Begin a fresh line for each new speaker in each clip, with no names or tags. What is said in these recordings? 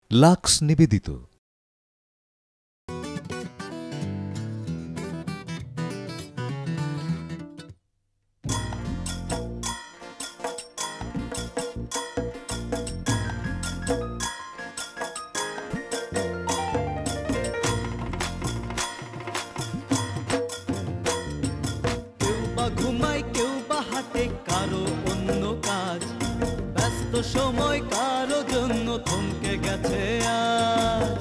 Lux নিবেদিত।
ঘুমাই কেউ বা হাতে কারো অন্য কাজ, ব্যস্ত সময় কারো জন্য থমকে গেছে আজ।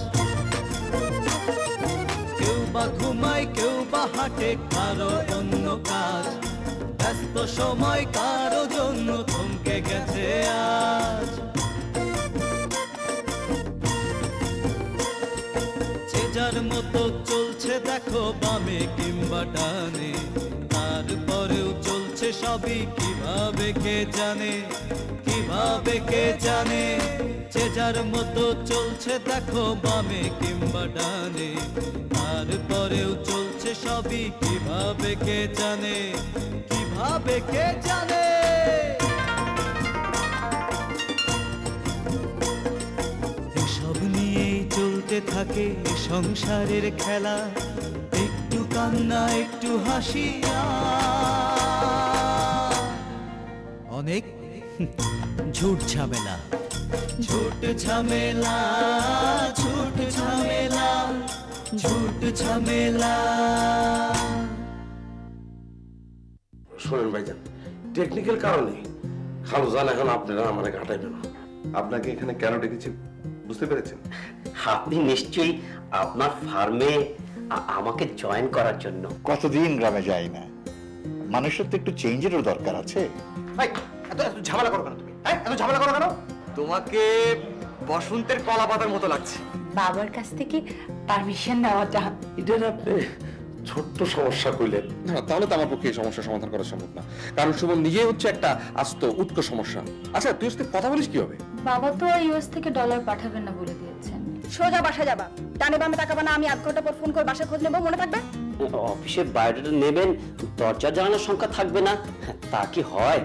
কেউ বা ঘুমাই কেউ বা হাতে কারো অন্য কাজ, ব্যস্ত সময় কারো জন্য থমকে গেছে আজ। যে যার মতো চলছে দেখো বামে কিংবা ডানে, তারপরেও চলছে সবই কিভাবে কে জানে, কিভাবে কে জানে। যে যার মতো চলছে দেখো বামে কিংবা ডানে, তারপরেও চলছে সবই কিভাবে কে জানে, কিভাবে কে জানে। এসব নিয়েই চলতে থাকে সংসারের খেলা, একটু কান্না একটু হাসি, অনেক ঝুট ঝামেলা, ঝুট ঝামেলা, ঝুট ঝামেলা, ঝুট ঝামেলা।
শোনেন ভাইজান, টেকনিক্যাল কারণে খালুজান এখন আপনারা আমাকে ঘাটাইবেন।
আপনাকে এখানে কেন ডেকেছি বুঝতে পেরেছেন?
আপনি নিশ্চয়ই আপনার ফার্মে আমাকে জয়েন করার জন্য।
কতদিন গ্রামে যাই না, মানুষের তো একটু চেঞ্জেরও দরকার আছে।
ভাই এত এত ঝামেলা করো কেন তুমি? হ্যাঁ এত ঝামেলা করো কেন? তোমাকে বসন্তের কলা পাতার মতো লাগছে।
বাবার কাছ থেকে পারমিশন নেওয়াটা
এটা আপনি ছোট্ট সমস্যা কইলেন
না, তাহলে তো আমার পক্ষে এই সমস্যা সমাধান করা সম্ভব না, কারণ সুমন নিজেই হচ্ছে একটা আস্ত উৎকট সমস্যা। আচ্ছা তুই সাথে কথা বলিস কি হবে?
বাবা তো ইউএস থেকে ডলার পাঠাবেন না বলে দিয়েছেন।
সোজা বাসা যাবা, ডানে বামে তাকাবা না, আমি আধ ঘন্টা পর ফোন করে বাসা খোঁজ নেবো, মনে থাকবে?
অফিসের বায়োডাটা নেবেন, দরজা জানানোর সংখ্যা থাকবে না, তা কি হয়?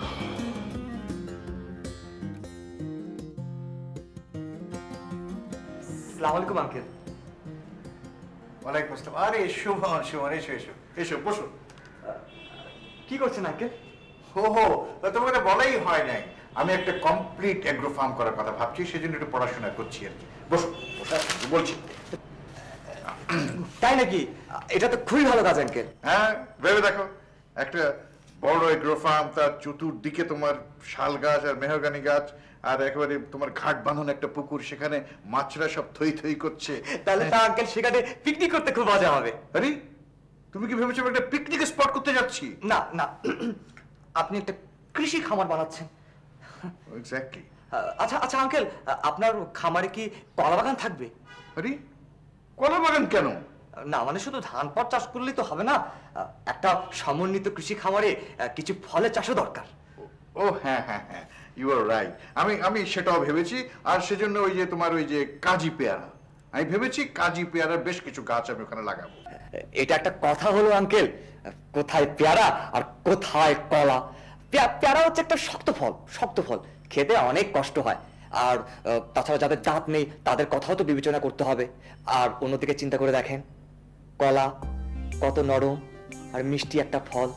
আসসালামু আলাইকুম আঙ্কেল।
ওয়ালাইকুম আসসালাম। আরে সুমন, সুমন এসো এসো এসো, বসো।
কি করছেন আঙ্কেল?
হো তোমাকে বলাই হয় নাই, আমি একটা কমপ্লিট এগ্রো ফার্ম করার কথা ভাবছি, সেজন্য একটু পড়াশোনা করছি আর কি। বসো বলছি।
তাই নাকি? এটা তো খুবই ভালো কাজ আঙ্কেল।
হ্যাঁ ভেবে দেখো, একটা বড় এগ্রো ফার্ম, তার চতুর্দিকে তোমার শাল গাছ আর মেহগানি গাছ, আর একেবারে তোমার ঘাট বাঁধন একটা পুকুর, সেখানে মাছরা সব থই থই করছে।
তাহলে তা আঙ্কেল সেখানে পিকনিক করতে খুব মজা হবে।
আরে তুমি কি ভেবেছো একটা পিকনিক স্পট করতে যাচ্ছি?
না না, আপনি একটা কৃষি খামার বানাচ্ছেন।
এক্স্যাক্টলি।
আচ্ছা আচ্ছা আঙ্কেল, আপনার খামারে কি কলা বাগান থাকবে?
আরে কলা বাগান কেন?
না মানে শুধু ধান পাট চাষ করলেই তো হবে না, একটা সমন্বিত কৃষি খামারে কিছু ফলের চাষও দরকার।
ও হ্যাঁ হ্যাঁ হ্যাঁ, ইউ আর রাইট। আমি সেটাও ভেবেছি, আর সেজন্য ওই যে তোমার ওই যে কাজি পেয়ারা, আমি ভেবেছি কাজি পেয়ারার বেশ কিছু গাছ আমি ওখানে লাগাবো।
এটা একটা কথা হলো আঙ্কেল, কোথায় পেয়ারা আর কোথায় কলা? পেয়ারা হচ্ছে একটা শক্ত ফল, খেতে অনেক কষ্ট হয়, আর তাছাড়া যাদের দাঁত নেই তাদের কথাও তো বিবেচনা করতে হবে। আর অন্যদিকে চিন্তা করে দেখেন, কলা কত নরম আর মিষ্টি একটা ফল।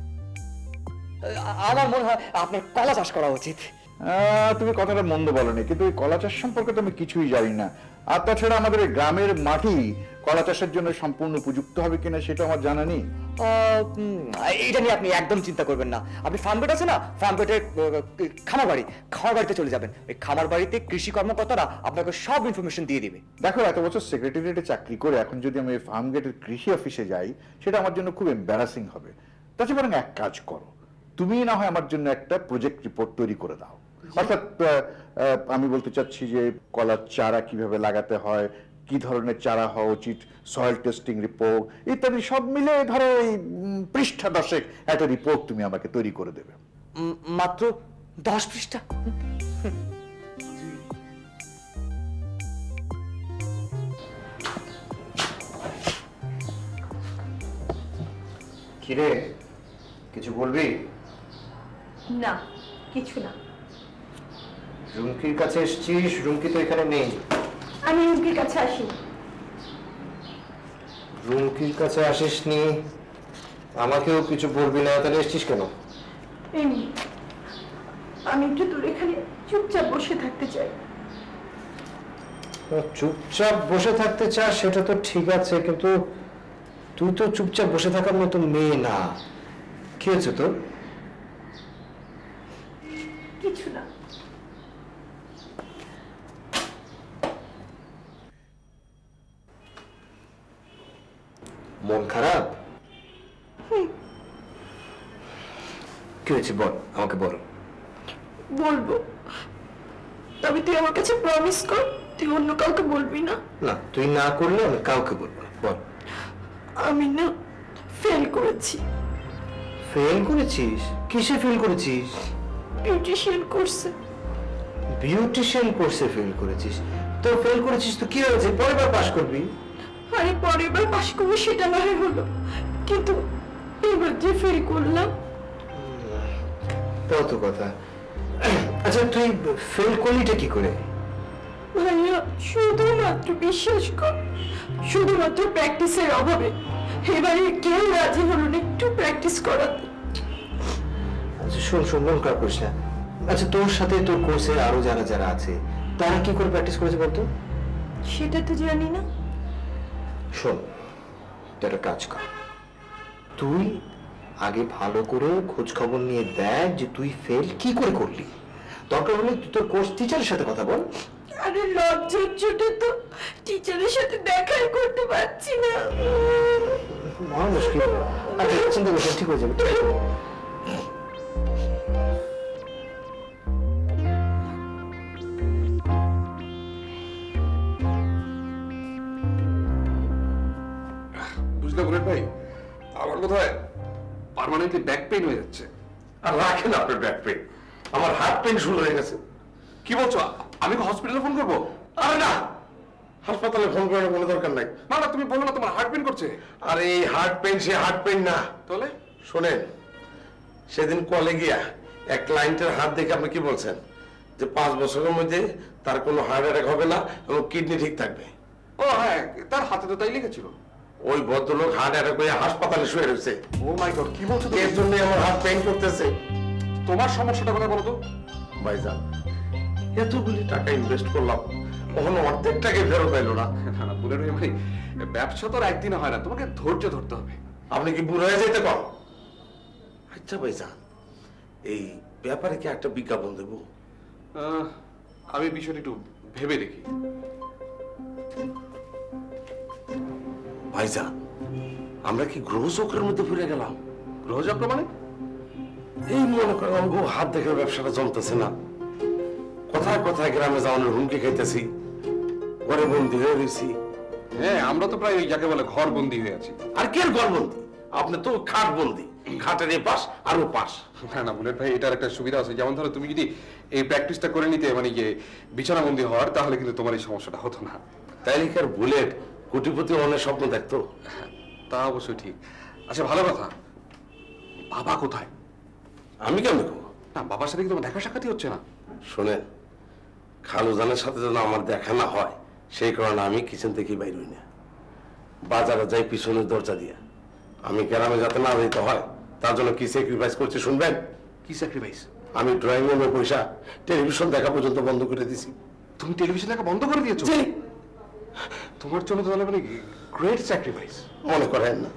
আমার মনে হয় আপনার কলা চাষ করা উচিত।
তুমি কথাটা মন্দ বলনি, কিন্তু ওই কলা চাষ সম্পর্কে তো আমি কিছুই জানি না, আর তাছাড়া আমাদের গ্রামের মাটি কলা চাষের জন্য সম্পূর্ণ উপযুক্ত হবে কিনা সেটা আমার জানা নেই।
এটা নিয়ে আপনি একদম চিন্তা করবেন না। আপনি ফার্ম গেট আছে না, ফার্ম গেটের খামার বাড়িতে চলে যাবেন। ওই খামার বাড়িতে কৃষি কর্মকর্তারা আপনাকে সব ইনফরমেশন দিয়ে দিবে।
দেখো, এত বছর সেক্রেটারিয়েটে চাকরি করে এখন যদি আমি ফার্ম গেটের কৃষি অফিসে যাই, সেটা আমার জন্য খুব এম্বারাসিং হবে। তাছাড়া বরং এক কাজ করো, তুমি না হয় আমার জন্য একটা প্রজেক্ট রিপোর্ট তৈরি করে দাও। অর্থাৎ আমি বলতে চাচ্ছি যে কলার চারা কিভাবে লাগাতে হয়, কি ধরনের চারা হওয়া উচিত, সয়েল টেস্টিং রিপোর্ট ইত্যাদি সব মিলে ধরো এই পৃষ্ঠা 10 একটা রিপোর্ট তুমি আমাকে তৈরি করে দেবে।
মাত্র 10 পৃষ্ঠা?
কিরে, কিছু বলবি?
না, কিছু না।
রুমকির কাছে এসেছিস, রুমকি তো এখানে নেই।
আমি রুমকির কাছে আসি।
রুমকির কাছে আসিসনি, আমাকেও কিছু বলবি না, তাহলে এসেছিস কেন?
আমি একটু দূরে এখানে চুপচাপ বসে থাকতে চাই।
চুপচাপ বসে থাকতে চাস সেটা তো ঠিক আছে, কিন্তু তুই তো চুপচাপ বসে থাকার মতো মেয়ে না। কি হয়েছে তোর?
কিছু না।
মন খারাপ? কি হয়েছে বল, আমাকে বল।
বলবো, তবে তুই আমার কাছে প্রমিস কর তুই অন্য কাউকে বলবি না।
না, তুই না করলে আমি কাউকে বলবো না। বল।
আমি না ফেল করেছি।
ফেল করেছিস? কিসে ফেল করেছিস?
বিউটিশিয়ান কোর্সে।
বিউটিশিয়ান কোর্সে ফেল করেছিস? তো ফেল করেছিস তো কি হয়েছে, পরের বার পাস করবি।
আরে পরের বার পাস করবো সেটা না হয় হলো, কিন্তু এবার যে ফেল করলাম।
তাও তো কথা। আচ্ছা তুই ফেল করলিটা কি করে?
ভাইয়া শুধুমাত্র বিশ্বাস কর, শুধুমাত্র প্র্যাকটিসের অভাবে। এবারে কেউ রাজি হলো না একটু প্র্যাকটিস করাতে।
আচ্ছা শোন শোন, মন খারাপ করিস না। আচ্ছা তোর সাথে তোর কোর্সে আরো যারা যারা আছে তারা কি করে প্র্যাকটিস করেছে বলতো?
সেটা তো জানি না।
শোন, তুই একটা কাজ কর, তুই আগে ভালো করে খোঁজ খবর নিয়ে দেখ যে তুই ফেল কি করে করলি। দরকার হলে তুই তোর কোর্স টিচারের সাথে কথা বল।
আরে লজ্জার চোটে তো টিচারের সাথে দেখাই করতে পারছি না।
মহা মুশকিল। আচ্ছা চিন্তা করছি, ঠিক হয়ে যাবে।
বুঝলে বুলেট ভাই, আমার বোধহয় পার্মানেন্টলি ব্যাক পেইন হয়ে যাচ্ছে।
আর রাখেন আপনার ব্যাক পেইন, আমার হার্ট পেইন শুরু হয়ে গেছে।
কি বলছো? আমি কি হসপিটালে ফোন করবো?
আরে না, হাসপাতালে ফোন করার কোনো দরকার নাই।
না না, তুমি বলো না তোমার হার্ট পেইন করছে।
আরে এই হার্ট পেইন সে হার্ট পেইন না।
তাহলে
শোনেন, সেদিন কলে গিয়া এক ক্লায়েন্টের হাত দেখে আপনি কি বলছেন যে 5 বছরের মধ্যে তার কোনো হার্ট অ্যাটাক হবে না এবং কিডনি ঠিক থাকবে।
ও হ্যাঁ, তার হাতে তো তাই লিখেছিল।
ওই ভদ্রলোক হার্ট অ্যাটাক হয়ে হাসপাতালে শুয়ে রয়েছে।
ও মাই গড, কি বলছো?
এর জন্য আমার হার্ট পেইন করতেছে।
তোমার সমস্যাটা কথা বলো তো।
ভাইজান, এতগুলি টাকা ইনভেস্ট করলাম, কখনো অর্ধেক টাকা ফেরত এলো না।
না না বুলেট ভাই, ব্যবসা তো আর একদিনে হয় না, তোমাকে ধৈর্য ধরতে হবে।
আপনি কি বুড়ো হয়ে যেতে কম? আচ্ছা ভাইজান, এই ব্যাপারে কি একটা বিজ্ঞাপন দেবো?
আমি বিষয়টা একটু ভেবে দেখি।
ভাইজান, আমরা কি গ্রহচক্রের মধ্যে ফিরে গেলাম?
গ্রহচক্র মানে?
এই মনে করেন আমাকে হাত দেখে ব্যবসাটা জমতেছে না, কোথায় কোথায় গ্রামে যাওয়ানোর হুমকি খাইতেছি, ঘরে বন্দি হয়ে রয়েছি।
হ্যাঁ, আমরা তো প্রায় যাকে বলে ঘর বন্দি হয়ে আছি।
আর কে ঘর বন্দি? আপনি তো খাট বন্দি, খাটের এই পাশ আর ও পাশ।
না না বুলেট ভাই, এটার একটা সুবিধা আছে। যেমন ধরো তুমি যদি এই প্র্যাকটিসটা করে নিতে, মানে যে বিছানা বন্দি হওয়ার, তাহলে কিন্তু তোমার এই সমস্যাটা হতো না।
তাইলে কি আর বুলেট কোটিপতি অনেক স্বপ্ন দেখতো?
তা অবশ্যই ঠিক। আচ্ছা ভালো কথা, বাবা কোথায়?
আমি কেন দেখবো?
না, বাবার সাথে কি তোমার দেখা সাক্ষাৎই হচ্ছে না?
শোনেন, খালুজানের সাথে যেন আমার দেখা না হয় সেই কারণে আমি কিচেন থেকে বাইর হই না, বাজারে যাই পিছনের দরজা দিয়া। আমি গ্রামে যাতে না যেতে হয় তার জন্য কি স্যাক্রিফাইস করছি শুনবেন?
কি স্যাক্রিফাইস?
আমি ড্রয়িং রুমে পয়সা টেলিভিশন দেখা পর্যন্ত বন্ধ করে দিছি।
তুমি টেলিভিশন দেখা বন্ধ করে দিয়েছো?
জি।
তোমার জন্য তাহলে মানে গ্রেট স্যাক্রিফাইস।
মনে করেন না।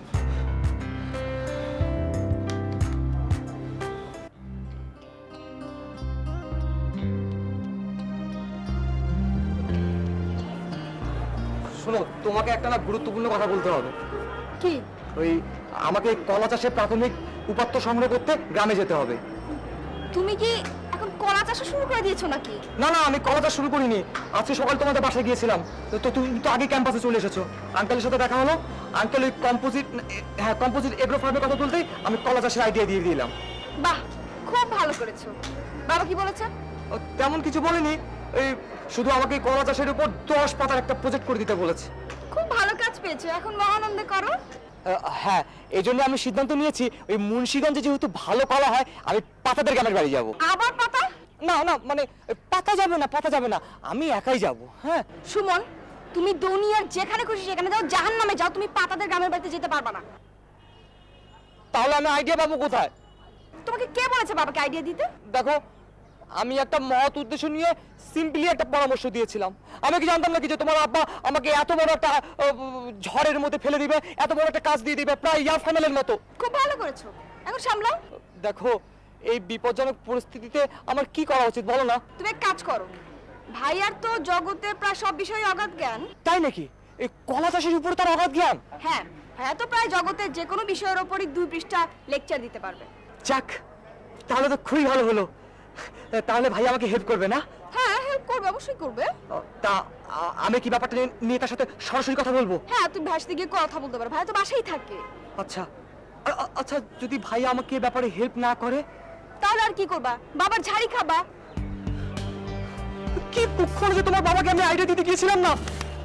শোনো, তোমাকে একটা না গুরুত্বপূর্ণ কথা বলতে হবে।
কি?
ওই আমাকে কলা চাষের প্রাথমিক উপাত্ত সংগ্রহ করতে গ্রামে যেতে হবে।
তুমি কি এখন কলা চাষ শুরু করে দিয়েছো নাকি?
না না, আমি কলা চাষ শুরু করিনি। আজকে সকাল তোমাদের বাসায় গিয়েছিলাম, তো তুমি তো আগে ক্যাম্পাসে চলে এসেছো। আঙ্কেলের সাথে দেখা হলো, আঙ্কেল ওই কম্পোজিট এগ্রো ফার্মের কথা বলতেই আমি কলা চাষের আইডিয়া দিয়ে দিলাম।
বাহ, খুব ভালো করেছো। বাবা কি বলেছে?
তেমন কিছু বলেনি, এই শুধু আমাকে কলা চাষের উপর 10 পাতার একটা প্রজেক্ট করে দিতে বলেছে।
খুব ভালো কাজ পেয়েছো, এখন মহানন্দে করো।
হ্যাঁ, এই জন্য আমি সিদ্ধান্ত নিয়েছি ওই মুন্সিগঞ্জে যেহেতু ভালো কলা হয়, আমি পাতাদের গ্রামের বাড়ি যাবো।
আবার পাতা?
না না মানে পাতা যাবে না আমি একাই যাব। হ্যাঁ
সুমন, তুমি দুনিয়ার যেখানে খুশি সেখানে যাও, জাহান্নামে যাও, তুমি পাতাদের গ্রামের বাড়িতে যেতে পারবে না।
তাহলে আমি আইডিয়া পাবো কোথায়?
তোমাকে কে বলেছে বাবাকে আইডিয়া দিতে?
দেখো, আমি একটা মহৎ উদ্দেশ্য নিয়ে সিম্পলি একটা পরামর্শ দিয়েছিলাম। আমি কি জানতাম নাকি যে তোমার আব্বা আমাকে এত বড় একটা ঝড়ের মধ্যে ফেলে দিবে, এত বড় একটা কাজ দিয়ে দিবে, প্রায় ইয়ার ফাইনালের মতো।
খুব ভালো করেছো, এখন সামলাও।
দেখো, এই বিপজ্জনক পরিস্থিতিতে আমার কি করা উচিত বলো না?
তুমি এক কাজ করো, ভাইয়ার তো জগতে প্রায় সব বিষয়ে অগাধ জ্ঞান।
তাই নাকি? এই কলা চাষের উপরে তার অগাধ জ্ঞান?
হ্যাঁ, ভাইয়া তো প্রায় জগতের যে কোনো বিষয়ের উপরই 2 পৃষ্ঠা লেকচার দিতে পারবে।
যাক, তাহলে তো খুবই ভালো হলো। তাহলে ভাই আমাকে হেল্প করবে না?
হ্যাঁ, হেল্প করবে, অবশ্যই করবে।
তা আমি কি ব্যাপারটা নিয়ে তার সাথে সরাসরি কথা বলবো?
হ্যাঁ, তুমি ভাইয়ের সাথে গিয়ে কথা বলতে পারো, ভাইয়া তো বাসায় থাকে।
আচ্ছা আচ্ছা, যদি ভাই আমাকে এই ব্যাপারে হেল্প না করে
তাহলে আর কি করবা? বাবার ঝাড়ি খাবা।
কি কুক্ষণ যে তোমার বাবাকে আমি আইডিয়া দিতে গিয়েছিলাম না।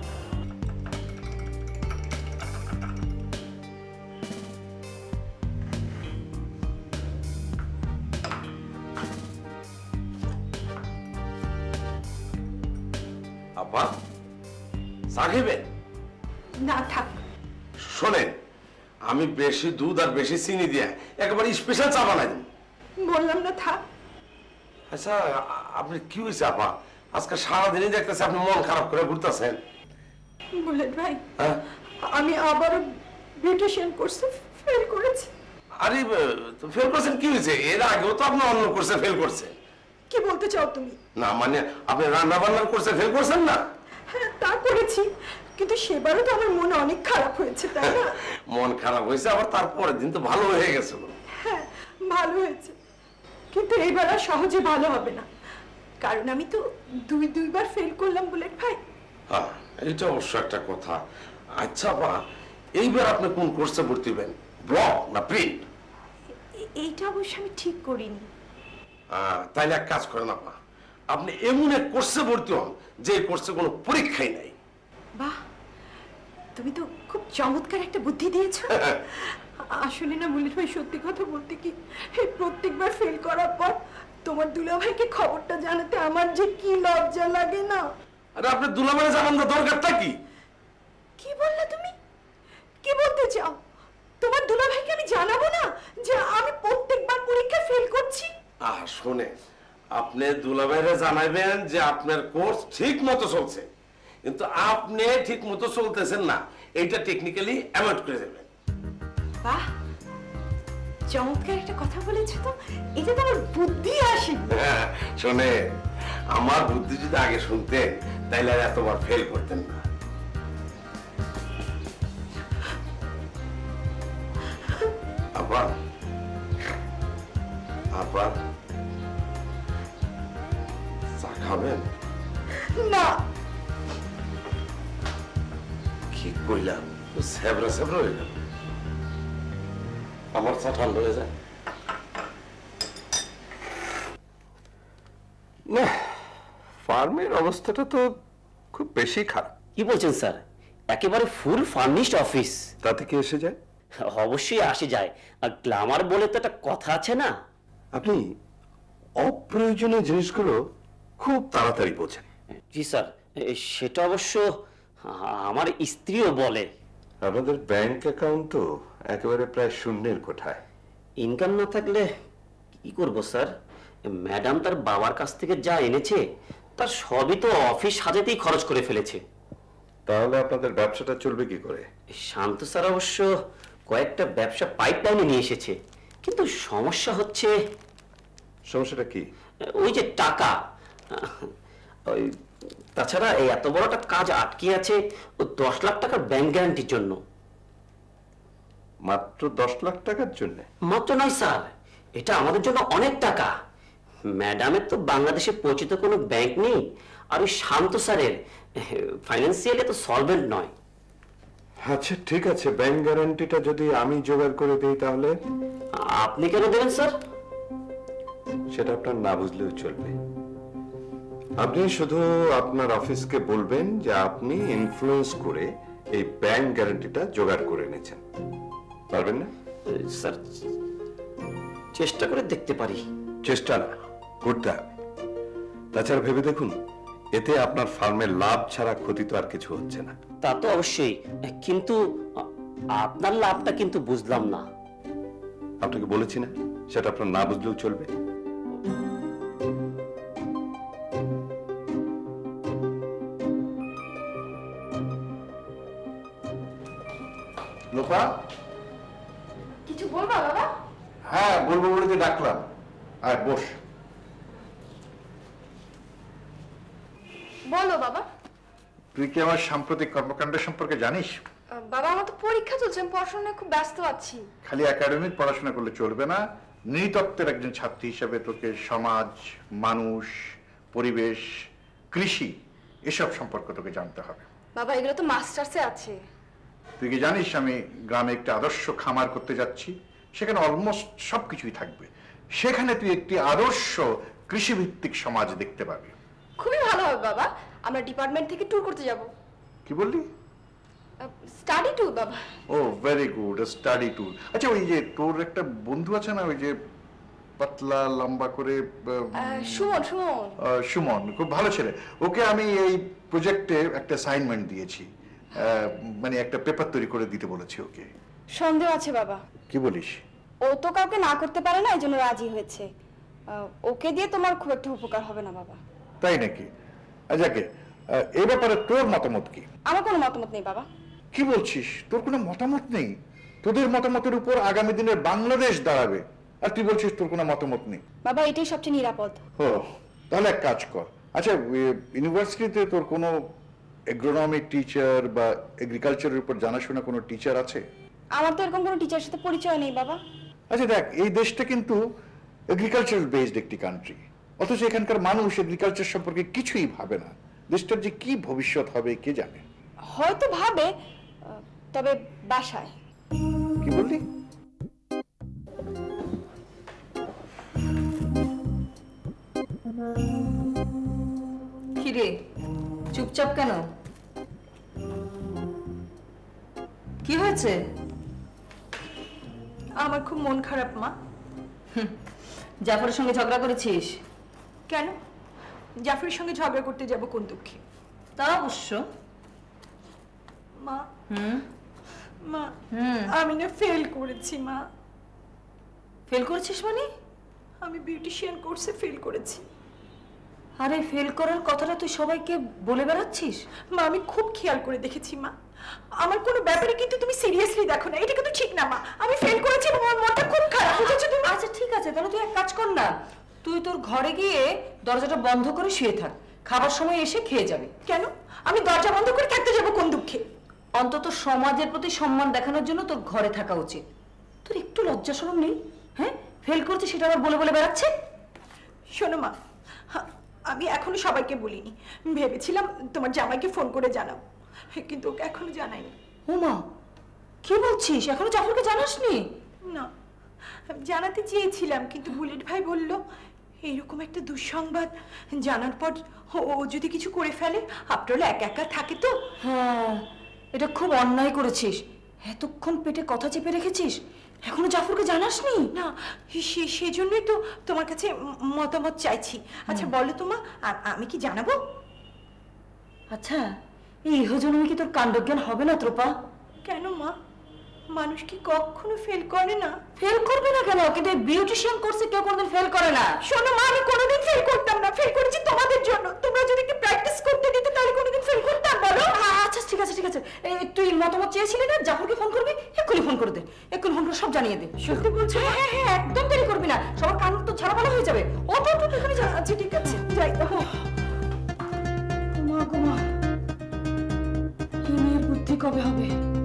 আপা চা খাবেন?
না থাক।
শোনেন, আমি বেশি দুধ আর বেশি চিনি দিয়ে একেবারে স্পেশাল চা বানাই দেব।
বললাম না থাক।
আচ্ছা, আপনি কি হয়েছে আপা? আজকে সারাদিনই দেখতেছি আপনি মন খারাপ করে ঘুরতেছেন।
বুলেট ভাই, আমি আবারও বিউটিশিয়ান কোর্সে ফেল করেছি।
আরে ফেল করছেন কি হয়েছে? এর আগেও তো আপনি অন্য কোর্সে ফেল করছেন।
কি বলতে চাও তুমি?
না মানে আপনি রান্না বান্নার কোর্সে ফেল করছেন না?
হ্যাঁ, তা করেছি, কিন্তু সেবারও তো আমার মন অনেক খারাপ হয়েছে, তাই না?
মন খারাপ হয়েছে, আবার তারপরের দিন তো ভালো হয়ে গেছে।
হ্যাঁ, ভালো হয়েছে, কিন্তু এইবার আর সহজে ভালো হবে না, কারণ আমি তো দুইবার ফেল করলাম বুলেট ভাই।
হ্যাঁ, এটা অবশ্য একটা কথা। আচ্ছা বা এইবার আপনি কোন কোর্সে ভর্তি হবেন, ব্লক না প্রিন্ট?
এইটা অবশ্য আমি ঠিক করিনি।
তাইলে এক কাজ করেন আপা, আপনি এমন এক কোর্সে ভর্তি হন যে কোর্সে কোনো পরীক্ষাই নাই।
বাহ, তুমি তো খুব চমৎকার একটা বুদ্ধি দিয়েছো। আসলে না বুলেট ভাই, সত্যি কথা বলতে কি, এই প্রত্যেকবার ফেল করার পর তোমার দুলাভাইকে খবরটা জানাতে আমার যে কি লজ্জা লাগে না।
আরে আপনি দুলাভাইকে জানানোর দরকারটা কি?
কি বললে তুমি? কি বলতে চাও? তোমার দুলাভাইকে আমি জানাবো না যে আমি প্রত্যেকবার পরীক্ষা ফেল করছি?
শুনে, আপনি দুলাভাইরে জানাবেন যে আপনার কোর্স ঠিক মতো চলছে, কিন্তু আপনি ঠিক মতো চলতেছেন না, এইটা টেকনিক্যালি অ্যাভয়েড করে দেবেন।
বাহ, চমৎকার একটা কথা বলেছো তো, এটা তো আমার বুদ্ধি আসে।
শোনে, আমার বুদ্ধি যদি আগে শুনতেন তাইলে আর এতবার ফেল করতেন না। আপা আপা চা খাবেন?
না।
কি কইলাম, সেবরা সেবরা হয়ে গেল। আমার চা ঠান্ডা হয়ে যায়
না। ফার্মের অবস্থাটা তো খুব বেশি খারাপ।
কি বলছেন স্যার? একেবারে ফুল ফার্নিশড অফিস।
তাতে কি এসে যায়?
অবশ্যই আসে যায়, আর গ্ল্যামার বলে তো একটা কথা আছে না।
আপনি অপ্রয়োজনীয় জিনিসগুলো খুব তাড়াতাড়ি বোঝেন।
জি স্যার, সেটা অবশ্য আমার স্ত্রীও বলে।
আপনাদের ব্যাংক অ্যাকাউন্ট তো একেবারে প্রায় শূন্যের কোঠায়।
ইনকাম না থাকলে কি করব স্যার? ম্যাডাম তার বাবার কাছ থেকে যা এনেছে তার সবই তো অফিস সাজাতেই খরচ করে ফেলেছে।
তাহলে আপনাদের ব্যবসাটা চলবে কি করে?
শান্ত স্যার অবশ্য কয়েকটা ব্যবসা পাইপলাইনে নিয়ে এসেছে, কিন্তু সমস্যা হচ্ছে।
সমস্যাটা কি?
ওই যে টাকা। ওই তাছাড়া এই এত বড় একটা কাজ আটকে আছে ও 10 লাখ টাকার ব্যাংক গ্যারান্টির জন্য।
মাত্র 10 লাখ টাকার জন্য?
মাত্র নয় স্যার, এটা আমাদের জন্য অনেক টাকা। ম্যাডামের তো বাংলাদেশে পরিচিত কোনো ব্যাংক নেই, আর ওই শান্ত স্যারের ফাইন্যান্সিয়ালি তো সলভেন্ট নয়।
আচ্ছা ঠিক আছে, ব্যাংক গ্যারান্টিটা যদি আমি জোগাড় করে দিই তাহলে?
আপনি কেন দেবেন স্যার?
সেটা আপনার না বুঝলেও চলবে। আপনি শুধু আপনার অফিসকে বলবেন যে আপনি ইনফ্লুয়েন্স করে এই ব্যাংক গ্যারান্টিটা জোগাড় করে নিয়েছেন। পারবেন না?
স্যার চেষ্টা করে দেখতে পারি।
চেষ্টা না, করতে হবে।
তাছাড়া ভেবে দেখুন, এতে আপনার ফার্মের লাভ ছাড়া ক্ষতি তো আর কিছু হচ্ছে না।
তা তো অবশ্যই, কিন্তু আপনার লাভটা কিন্তু বুঝলাম না।
আপনাকে বলেছি না, সেটা আপনার না বুঝলেও চলবে।
লোপা,
কিছু বলবা বাবা?
হ্যাঁ বলবো বলে তো ডাকলাম। আর বস।
বলো বাবা।
তুই কি আমার সাম্প্রতিক কর্মকাণ্ড সম্পর্কে জানিস?
বাবা, আমার তো পরীক্ষা চলছে, আমি পড়াশোনায় খুব ব্যস্ত আছি।
খালি একাডেমিক পড়াশোনা করলে চলবে না, নৃতত্ত্বের একজন ছাত্রী হিসেবে তোকে সমাজ, মানুষ, পরিবেশ, কৃষি এসব সম্পর্কে তোকে জানতে হবে।
বাবা, এগুলো তো মাস্টার্সে আছে।
তুই কি জানিস আমি গ্রামে একটা আদর্শ খামার করতে যাচ্ছি? সেখানে অলমোস্ট সবকিছুই থাকবে। সেখানে তুই একটি আদর্শ কৃষিভিত্তিক সমাজ দেখতে পাবি।
খুবই ভালো হবে বাবা, আমরা ডিপার্টমেন্ট থেকে ট্যুর করতে যাব।
কি বললি?
স্টাডি ট্যুর বাবা।
ও ভেরি গুড, স্টাডি ট্যুর। আচ্ছা, ওই যে তোর একটা বন্ধু আছে না, ওই যে পাতলা লম্বা করে,
সুমন?
সুমন খুব ভালো ছেলে। ওকে আমি এই প্রজেক্টে একটা অ্যাসাইনমেন্ট দিয়েছি, মানে একটা পেপার তৈরি করে দিতে বলেছি ওকে।
সন্দেহ আছে বাবা।
কি বলিস?
ও তো কাউকে না করতে পারে না, এই জন্য রাজি হয়েছে। ওকে দিয়ে তোমার খুব একটা উপকার হবে না বাবা।
তাই নাকি? আচ্ছা, এই ব্যাপারে তোর মতামত কি?
আমার কোনো মতামত নেই বাবা।
কি বলছিস? তোর কোনো মতামত নেই? তোদের মতামতের উপর আগামী দিনের বাংলাদেশ দাঁড়াবে, আর তুই বলছিস তোর কোনো মতামত নেই?
বাবা, এটাই সবচেয়ে নিরাপদ।
ও, তাহলে এক কাজ কর। আচ্ছা, ইউনিভার্সিটিতে তোর কোনো এগ্রোনমি টিচার বা এগ্রিকালচারের উপর জানাশোনা কোনো টিচার আছে?
আমার তো এরকম কোনো টিচারের সাথে পরিচয় নেই বাবা।
আচ্ছা দেখ, এই দেশটা কিন্তু এগ্রিকালচার বেসড একটি কান্ট্রি, অথচ এখানকার মানুষ এগ্রিকালচার সম্পর্কে কিছুই ভাবে না। দেশটার যে কি ভবিষ্যৎ হবে কে জানে।
হয়তো ভাবে, তবে বাসায়।
কি বললি?
কিরে, চুপচাপ কেন? কি হয়েছে?
আমার খুব মন খারাপ মা।
জাফরের সঙ্গে ঝগড়া করেছিস?
কেন? জাফরের সঙ্গে ঝগড়া করতে যাব কোন দুঃখে?
তা অবশ্য।
মা, মা, আমি না ফেল করেছি মা।
ফেল করেছিস মানে?
আমি বিউটিশিয়ান কোর্সে ফেল করেছি।
আরে, ফেল করার কথাটা তুই সবাইকে বলে বেড়াচ্ছিস?
মা, আমি খুব খেয়াল করে দেখেছি মা, আমার কোনো ব্যাপারে কিন্তু তুমি সিরিয়াসলি দেখো না। এটা কিন্তু ঠিক না মা, আমি ফেল করেছি এবং আমার মনটা খুব খারাপ। বুঝেছো তুমি?
আচ্ছা ঠিক আছে, তাহলে তুই এক কাজ কর না, তুই তোর ঘরে গিয়ে দরজাটা বন্ধ করে শুয়ে থাক, খাবার সময় এসে খেয়ে যাবে।
কেন? আমি দরজা বন্ধ করে থাকতে যাবো কোন দুঃখে?
অন্তত সমাজের প্রতি সম্মান দেখানোর জন্য তোর ঘরে থাকা উচিত। তোর একটু লজ্জা শরম নেই? হ্যাঁ, ফেল করছে সেটা আবার বলে বলে বেড়াচ্ছে।
শোনো মা, আমি এখনো সবাইকে বলিনি, ভেবেছিলাম তোমার জামাইকে ফোন করে জানাবো, কিন্তু ওকে এখনো জানাইনি।
ও মা, কি বলছিস? এখনো জাফরকে জানাসনি?
না, জানাতে চেয়েছিলাম, কিন্তু বুলেট ভাই বলল এইরকম একটা দুঃসংবাদ জানার পর ও যদি কিছু করে ফেলে, আপনারা একা একা থাকে তো।
হ্যাঁ, এটা খুব অন্যায় করেছিস। এতক্ষণ পেটে কথা চেপে রেখেছিস, এখনো জাফরকে জানাসনি?
না, সেজন্যই তো তোমার কাছে মতামত চাইছি। আচ্ছা বলো তো মা, আমি কি জানাবো?
আচ্ছা, এই ইহজন্মে কি তোর কাণ্ডজ্ঞান হবে না ত্রোপা?
কেন মা? মানুষ কি কখনো ফেল করে না?
ফেল করবে না কেন? কিন্তু বিউটিশিয়ান কোর্সে কেউ কোনোদিন ফেল করে না।
শোনো মা, আমি কোনোদিন ফেল করতাম না, ফেল করেছি তোমাদের জন্য। তোমরা যদি একটু প্র্যাকটিস করতে দিতে তাহলে কোনোদিন ফেল করতাম। বলো।
আচ্ছা ঠিক আছে ঠিক আছে, তুই মতামত চেয়েছিলি না, জাফরকে ফোন করবি, এক্ষুনি ফোন করে দে, এক্ষুনি ফোন করে সব জানিয়ে দে।
সত্যি বলছো?
হ্যাঁ হ্যাঁ হ্যাঁ, একদম দেরি করবি না, সবার কান তো ছাড়াপালা হয়ে যাবে। ও তো এখানে যা।
আচ্ছা ঠিক আছে, যাই তো।
মা গো মা, এই মেয়ের বুদ্ধি কবে হবে?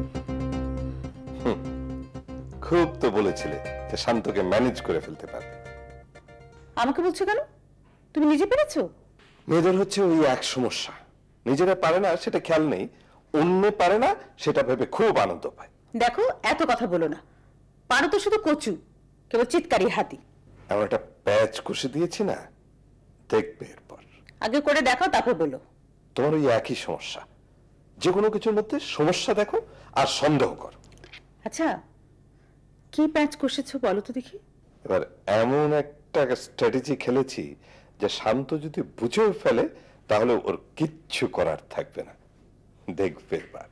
খুব তো বলেছিলে যে শান্তকে ম্যানেজ করে ফেলতে পারবে।
আমাকে বলছো কেন? তুমি নিজে পেরেছো?
মেয়েদের হচ্ছে ওই এক সমস্যা, নিজেরা পারে না সেটা খেয়াল নেই, অন্য পারে না সেটা ভেবে খুব আনন্দ পায়।
দেখো, এত কথা বলো না, পারো তো শুধু কচু, কেবল চিৎকারি হাতি।
এমন একটা প্যাচ কষে দিয়েছি না, দেখবে এরপর।
আগে করে দেখো, তারপর বলো।
তোমার ওই একই সমস্যা, যে কোনো কিছুর মধ্যে সমস্যা দেখো আর সন্দেহ করো।
আচ্ছা, কি প্যাচ কষেছো বলো তো দেখি।
এবার এমন একটা স্ট্র্যাটেজি খেলেছি যে শান্ত যদি বুঝেও ফেলে তাহলে ওর কিচ্ছু করার থাকবে না, দেখবে এবার।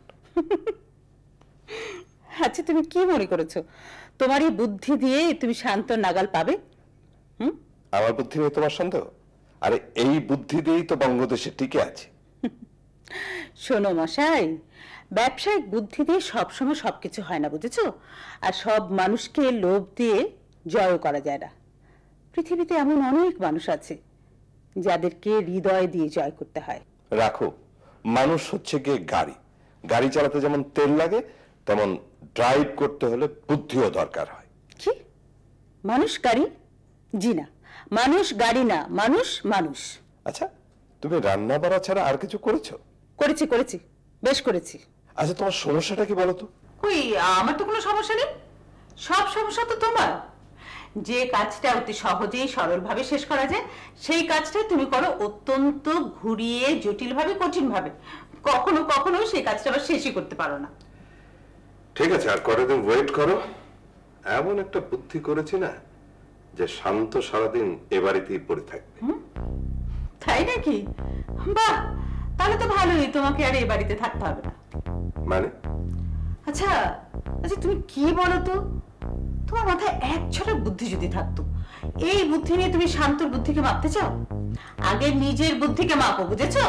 আচ্ছা তুমি কি মনে করেছো তোমার এই বুদ্ধি দিয়ে তুমি শান্ত নাগাল পাবে?
আমার বুদ্ধি নিয়ে তোমার সন্দেহ? আরে এই বুদ্ধি দিয়েই তো বঙ্গদেশে টিকে আছে।
শোনো মশাই, ব্যবসায়িক বুদ্ধি দিয়ে সবসময় সবকিছু হয় না, বুঝেছো? আর সব মানুষকে লোভ দিয়ে জয় করা যায় না। পৃথিবীতে এমন অনেক মানুষ আছে যাদেরকে হৃদয় দিয়ে জয় করতে হয়।
রাখো, মানুষ হচ্ছে গিয়ে গাড়ি, গাড়ি চালাতে যেমন তেল লাগে তেমন ড্রাইভ করতে হলে বুদ্ধিও দরকার হয়।
কি মানুষ গাড়ি? জি না, মানুষ গাড়ি না, মানুষ মানুষ।
আচ্ছা, তুমি রান্না বাড়া ছাড়া আর কিছু করেছো?
করেছি করেছি, বেশ করেছি।
আচ্ছা, তোমার সমস্যাটা কি বলো তো?
কই, আমার তো কোনো সমস্যা নেই, সব সমস্যা তো তোমার। যে কাজটা অতি সহজেই সরলভাবে শেষ করা যায় সেই কাজটাই তুমি করো অত্যন্ত ঘুরিয়ে জটিলভাবে, কঠিনভাবে। কখনো কখনো সেই কাজটা আবার শেষই করতে পারো না।
ঠিক আছে, আর কতদিন ওয়েট করো। এমন একটা বুদ্ধি করেছি না যে শান্ত সারাদিন এ বাড়িতেই পড়ে থাকবে।
তাই নাকি? বাহ, তাহলে তো ভালোই, তোমাকে আর এই বাড়িতে থাকতে হবে না।
মানে?
আচ্ছা আচ্ছা, তুমি কি বলো তো, তোমার মাথায় এক ছড়া বুদ্ধি যদি থাকতো, এই বুদ্ধি নিয়ে তুমি শান্তর বুদ্ধিকে মাপতে চাও? আগে নিজের বুদ্ধিকে মাপো, বুঝেছো?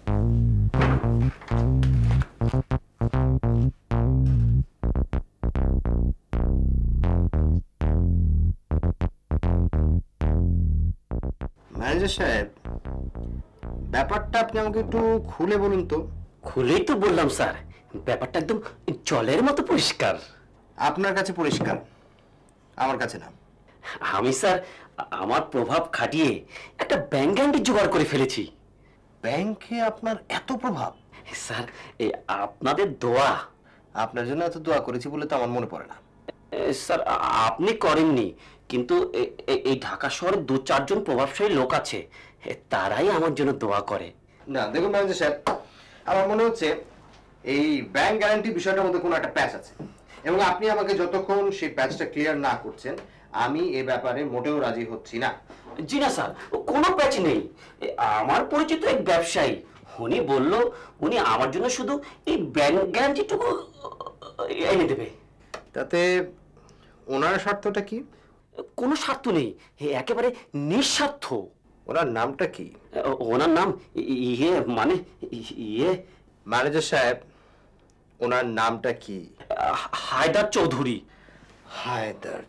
ম্যানেজার সাহেব, ব্যাপারটা আপনি আমাকে একটু খুলে বলুন তো।
খুলেই তো বললাম স্যার, ব্যাপারটা একদম জলের মতো পরিষ্কার।
আপনার কাছে পরিষ্কার, আমার কাছে না।
আমি স্যার আমার প্রভাব খাটিয়ে একটা ব্যাংক গ্যারান্টি জোগাড় করে ফেলেছি।
ব্যাংকে আপনার এত প্রভাব?
স্যার এই আপনাদের দোয়া।
আপনার জন্য এত দোয়া করেছি বলে তো আমার মনে পড়ে না।
স্যার আপনি করেননি, কিন্তু এই ঢাকা শহরে 2-4 জন প্রভাবশালী লোক আছে, তারাই আমার জন্য দোয়া করে।
না দেখুন ম্যানেজার সাহেব, আমার মনে হচ্ছে এই ব্যাংক গ্যারান্টি বিষয়টার মধ্যে কোনো একটা প্যাচ আছে, এবং আপনি আমাকে যতক্ষণ সেই প্যাচটা ক্লিয়ার না করছেন আমি এ ব্যাপারে মোটেও রাজি হচ্ছি না।
জি না স্যার, কোনো প্যাচ নেই। আমার পরিচিত এক ব্যবসায়ী, উনি বলল উনি আমার জন্য শুধু এই ব্যাংক গ্যারান্টিটুকু এনে দেবে।
তাতে ওনার স্বার্থটা কি?
কোনো স্বার্থ নেই, একেবারে নিঃস্বার্থ।
ওনার নামটা কি?
ওনার নাম মানে
ম্যানেজার সাহেব, ওনার নামটা কি?
হায়দার চৌধুরী।
হায়দার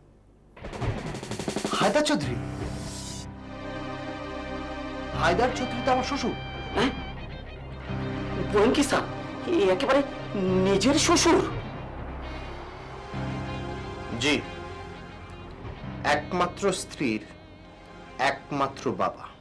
হায়দার চৌধুরী? হায়দার চৌধুরী তো আমার শ্বশুর।
হ্যাঁ বলেন কি স্যার, একেবারে নিজের শ্বশুর?
জি, একমাত্র স্ত্রীর একমাত্র বাবা।